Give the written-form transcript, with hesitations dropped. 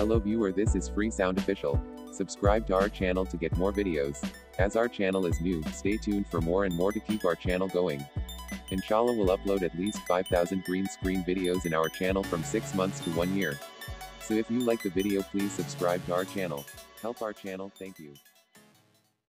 Hello viewer, this is Free Sound Official. Subscribe to our channel to get more videos. As our channel is new, stay tuned for more and more to keep our channel going. Inshallah we'll upload at least 5,000 green screen videos in our channel from 6 months to 1 year. So if you like the video, please subscribe to our channel. Help our channel, thank you.